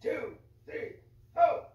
two, three, ho!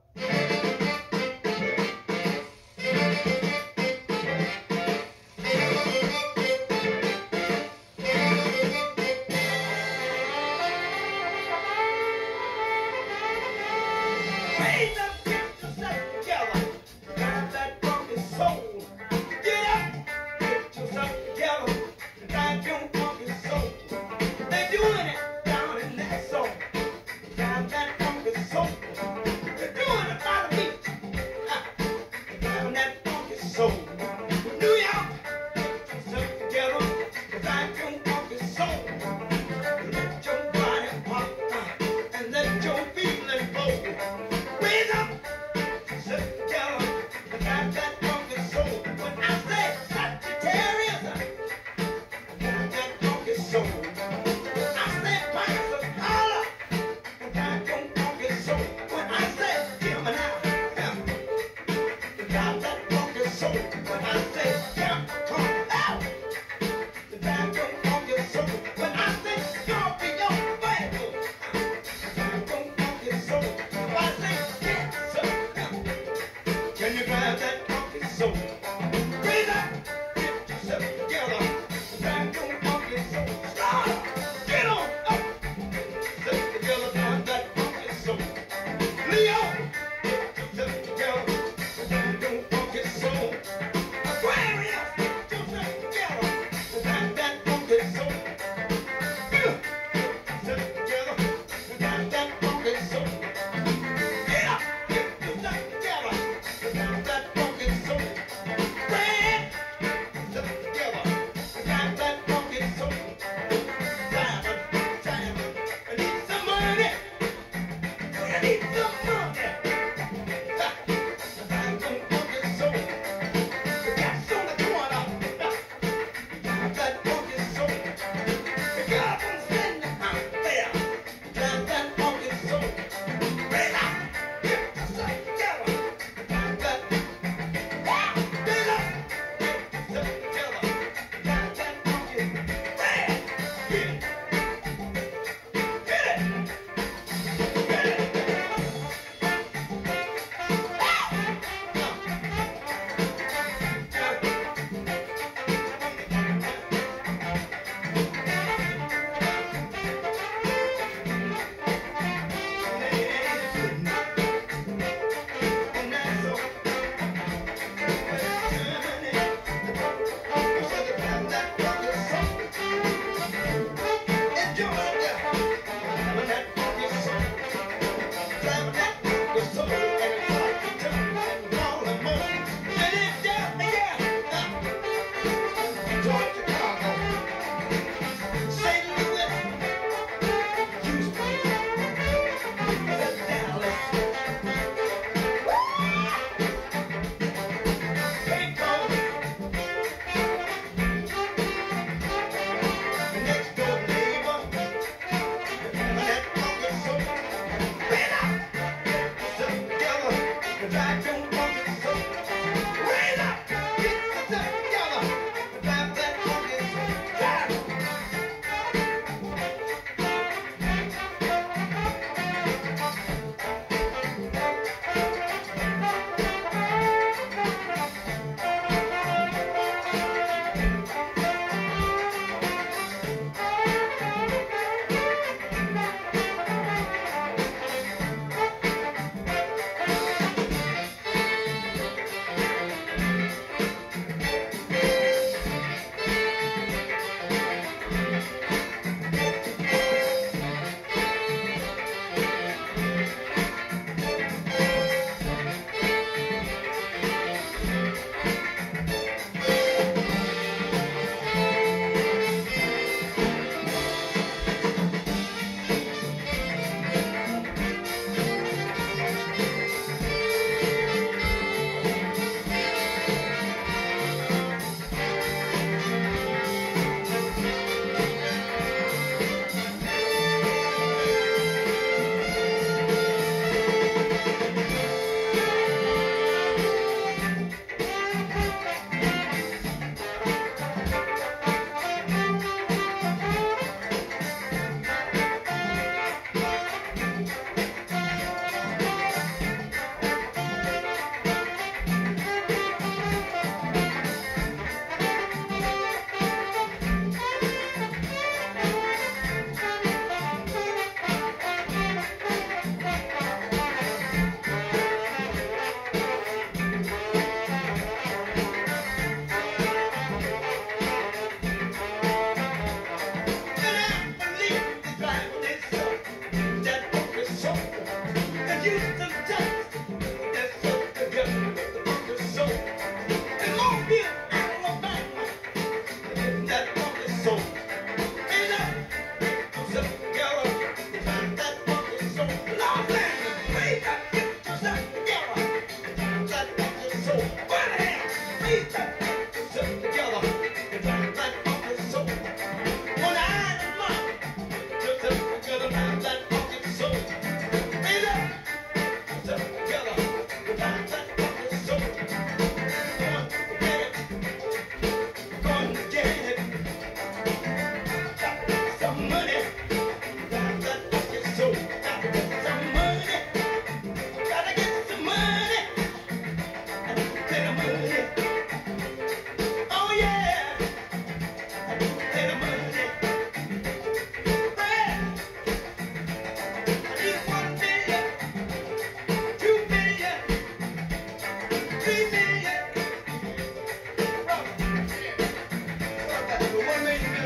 Raise up, get yourself together. Drive that funky soul. Get up, get yourself together. Drive your funky soul. They're doing it down in that soul. Drive that funky soul. They're doing it by the beach. Driving that funky soul. New York, get yourself together. Drive your funky soul. Let your body pop and let your feeling flow. Raise up, sit together, got that funky soul. When I say Sagittarius, got that funky soul. When I say Pirates of Color, got your funky soul. When I say Gemini, got that funky soul. When I say Capricorn, got your funky soul. When I say Scorpio, Virgo, got your funky soul. When I say can you grab that funky soul? Raise up, get yourself together, grab your funky soul. Start up, get on up, sit together, grab that funky soul. Leo, get yourself together, grab your funky soul. Aquarius, get yourself together, grab that funky soul. Get yourself together, grab that funky soul. Get up, get yourself together. That funky soul. Red, sit together.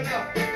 enough.